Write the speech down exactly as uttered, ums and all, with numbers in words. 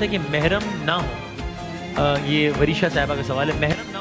जैसा कि महरम ना हो, अ, ये वरीशा साहिबा का सवाल है, महरम